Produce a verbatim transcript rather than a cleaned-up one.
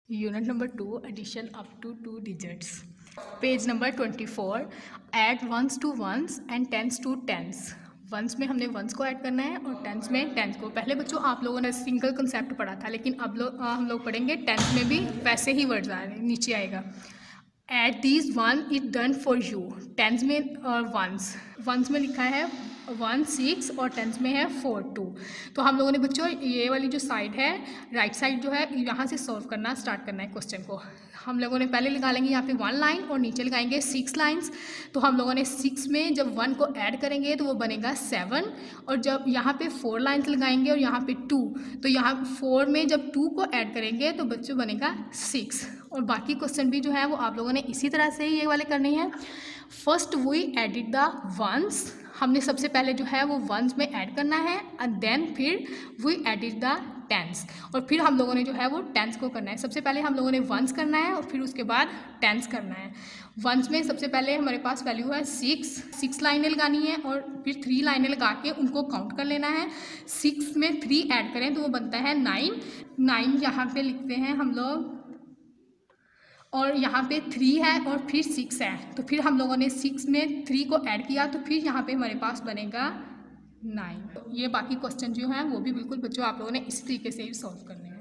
Unit number two, addition up to two digits, page number twenty four. Add ones to ones and tens to tens. Ones में हमने once को add करना है और tense में tense को। पहले बच्चों आप लोगों ने सिंगल कंसेप्ट पढ़ा था, लेकिन अब लोग हम लोग पढ़ेंगे टेंस में भी वैसे ही वर्ड्स आ रहे हैं, नीचे आएगा। At these one is done for you. Tens में और वंस वंस में लिखा है वन सिक्स और टेंस में है फोर टू। तो हम लोगों ने बच्चों ये वाली जो साइड है, राइट साइड जो है, यहाँ से सॉल्व करना स्टार्ट करना है क्वेश्चन को। हम लोगों ने पहले निकालेंगे यहाँ पे वन लाइन और नीचे लगाएंगे सिक्स लाइंस। तो हम लोगों ने सिक्स में जब वन को ऐड करेंगे तो वो बनेगा सेवन, और जब यहाँ पे फोर लाइंस लगाएंगे और यहाँ पे टू, तो यहाँ फोर में जब टू को ऐड करेंगे तो बच्चों बनेगा सिक्स। और बाकी क्वेश्चन भी जो है वो आप लोगों ने इसी तरह से ही ये वाले करने हैं। First we added the ones, हमने सबसे पहले जो है वो वंस में ऐड करना है, एंड देन फिर वी एडिड द टेंस, और फिर हम लोगों ने जो है वो टेंस को करना है। सबसे पहले हम लोगों ने वंस करना है और फिर उसके बाद टेंस करना है। वंस में सबसे पहले हमारे पास वैल्यू है सिक्स, सिक्स लाइनें लगानी है और फिर थ्री लाइनें लगा के उनको काउंट कर लेना है। सिक्स में थ्री ऐड करें तो वो बनता है नाइन। नाइन यहाँ पे लिखते हैं हम लोग, और यहाँ पे थ्री है और फिर सिक्स है, तो फिर हम लोगों ने सिक्स में थ्री को ऐड किया तो फिर यहाँ पे हमारे पास बनेगा नाइन। ये बाकी क्वेश्चन जो हैं वो भी बिल्कुल बच्चों आप लोगों ने इसी तरीके से ही सॉल्व करने हैं।